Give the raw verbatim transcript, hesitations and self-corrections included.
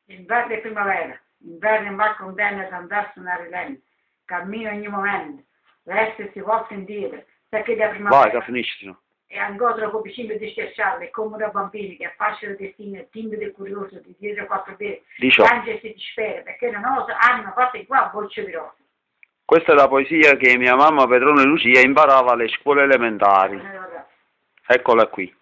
Inverno e primavera, inverno e mal condanna ad andarsi una rilente, cammino ogni momento, resta e si volta indietro, perché da primavera... Vai, che finisci, no? E ancora troppo vicino di schiacciarle, come da bambini che affasciano il destino, timido e curioso, di dietro quattro piedi, piange e si dispera, perché non osa, hanno fatto qua a bocce di rosa. Questa è la poesia che mia mamma Petrone Lucia imparava alle scuole elementari. Eccola qui.